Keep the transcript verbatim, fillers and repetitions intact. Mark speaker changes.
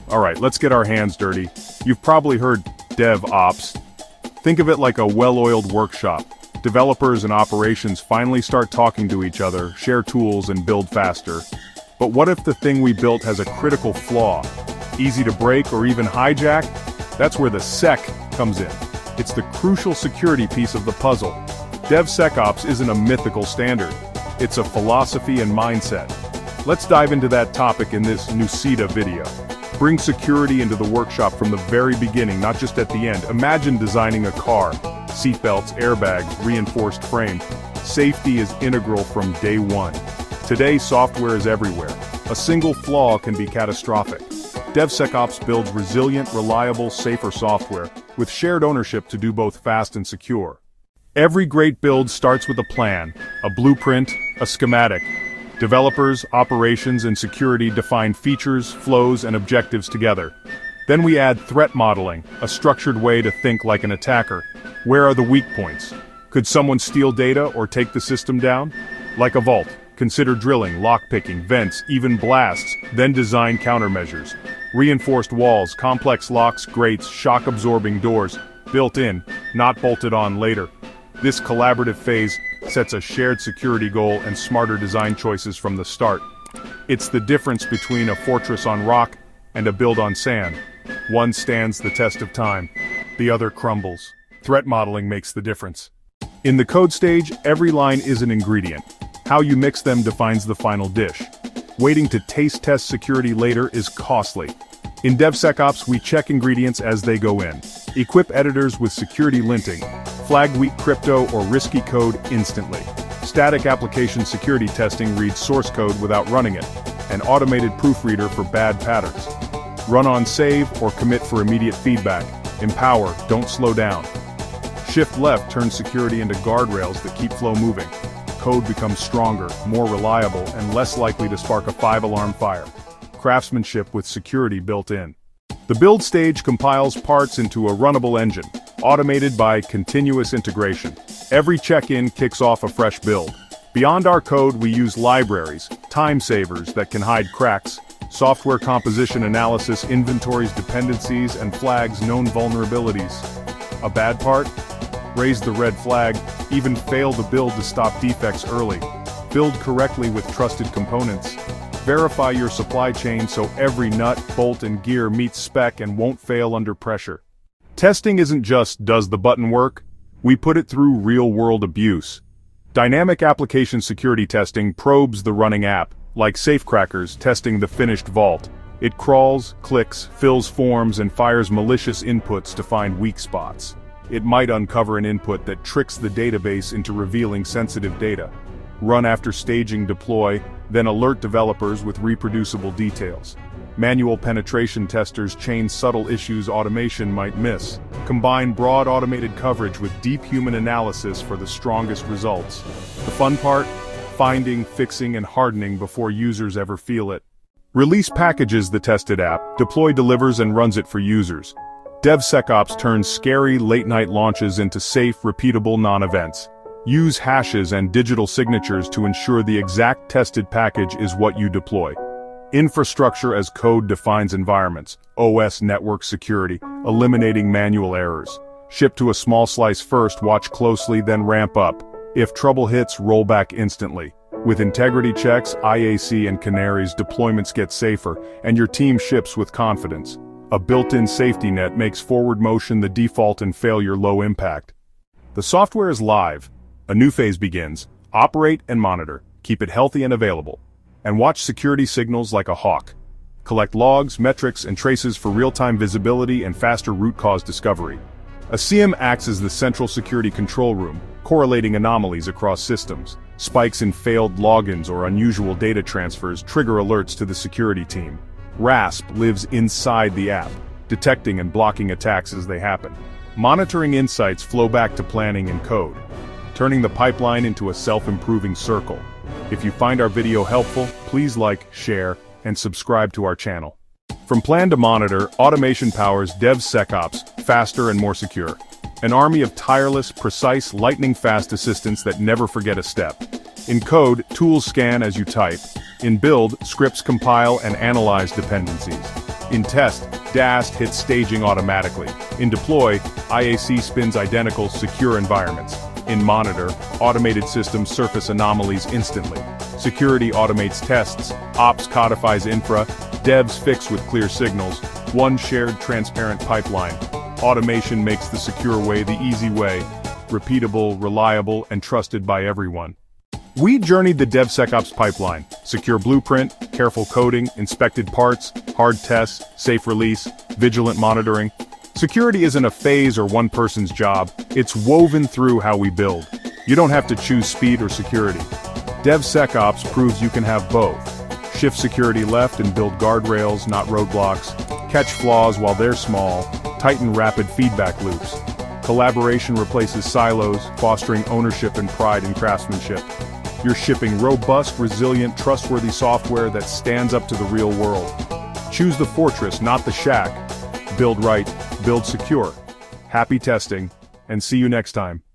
Speaker 1: Alright, let's get our hands dirty. You've probably heard DevOps. Think of it like a well-oiled workshop. Developers and operations finally start talking to each other, share tools, and build faster. But what if the thing we built has a critical flaw? Easy to break or even hijack? That's where the sec comes in. It's the crucial security piece of the puzzle. DevSecOps isn't a mythical standard. It's a philosophy and mindset. Let's dive into that topic in this NUCIDA video. Bring security into the workshop from the very beginning, not just at the end. Imagine designing a car. Seatbelts, airbags, reinforced frame. Safety is integral from day one. Today, software is everywhere. A single flaw can be catastrophic. DevSecOps builds resilient, reliable, safer software, with shared ownership to do both fast and secure. Every great build starts with a plan, a blueprint, a schematic. Developers, operations, and security define features, flows, and objectives together. Then we add threat modeling, a structured way to think like an attacker. Where are the weak points? Could someone steal data or take the system down? Like a vault, consider drilling, lockpicking, vents, even blasts, then design countermeasures. Reinforced walls, complex locks, grates, shock-absorbing doors, built in, not bolted on later. This collaborative phase sets a shared security goal and smarter design choices from the start. It's the difference between a fortress on rock and a build on sand. One stands the test of time, the other crumbles. Threat modeling makes the difference. In the code stage, every line is an ingredient. How you mix them defines the final dish. Waiting to taste test security later is costly. In DevSecOps, we check ingredients as they go in. Equip editors with security linting. Flag weak crypto or risky code instantly. Static application security testing reads source code without running it. An automated proofreader for bad patterns. Run on save or commit for immediate feedback. Empower, don't slow down. Shift left turns security into guardrails that keep flow moving. Code becomes stronger, more reliable, and less likely to spark a five-alarm fire. Craftsmanship with security built in. The build stage compiles parts into a runnable engine, automated by continuous integration. Every check-in kicks off a fresh build. Beyond our code, we use libraries, time savers that can hide cracks, software composition analysis inventories dependencies and flags known vulnerabilities. A bad part? Raise the red flag, even fail the build to stop defects early. Build correctly with trusted components. Verify your supply chain so every nut, bolt, and gear meets spec and won't fail under pressure. Testing isn't just does the button work, we put it through real-world abuse. Dynamic application security testing probes the running app, like safecrackers testing the finished vault. It crawls, clicks, fills forms, and fires malicious inputs to find weak spots. It might uncover an input that tricks the database into revealing sensitive data. Run after staging deploy, then alert developers with reproducible details. Manual penetration testers chain subtle issues automation might miss. Combine broad automated coverage with deep human analysis for the strongest results. The fun part? Finding, fixing, and hardening before users ever feel it. Release packages the tested app, deploy delivers and runs it for users. DevSecOps turns scary late-night launches into safe, repeatable non-events. Use hashes and digital signatures to ensure the exact tested package is what you deploy. Infrastructure as code defines environments, O S network security, eliminating manual errors. Ship to a small slice first, watch closely, then ramp up. If trouble hits, roll back instantly. With integrity checks, I A C and canaries, deployments get safer, and your team ships with confidence. A built-in safety net makes forward motion the default and failure low impact. The software is live. A new phase begins. Operate and monitor. Keep it healthy and available. And watch security signals like a hawk. Collect logs, metrics, and traces for real-time visibility and faster root cause discovery. A C I E M acts as the central security control room, correlating anomalies across systems. Spikes in failed logins or unusual data transfers trigger alerts to the security team. RASP lives inside the app, detecting and blocking attacks as they happen. Monitoring insights flow back to planning and code, turning the pipeline into a self-improving circle. If you find our video helpful, please like, share, and subscribe to our channel. From plan to monitor, automation powers DevSecOps faster and more secure. An army of tireless, precise, lightning-fast assistants that never forget a step. In code, tools scan as you type. In build, scripts compile and analyze dependencies. In test, D A S T hits staging automatically. In deploy, I A C spins identical, secure environments. In monitor, automated systems surface anomalies instantly. Security automates tests, ops codifies infra, devs fix with clear signals. One shared transparent pipeline. Automation makes the secure way the easy way. Repeatable, reliable, and trusted by everyone. We journeyed the DevSecOps pipeline. Secure blueprint, careful coding, inspected parts, hard tests, safe release, vigilant monitoring. Security isn't a phase or one person's job, it's woven through how we build. You don't have to choose speed or security. DevSecOps proves you can have both. Shift security left and build guardrails, not roadblocks. Catch flaws while they're small. Tighten rapid feedback loops. Collaboration replaces silos, fostering ownership and pride in craftsmanship. You're shipping robust, resilient, trustworthy software that stands up to the real world. Choose the fortress, not the shack. Build right, build secure. Happy testing, and see you next time.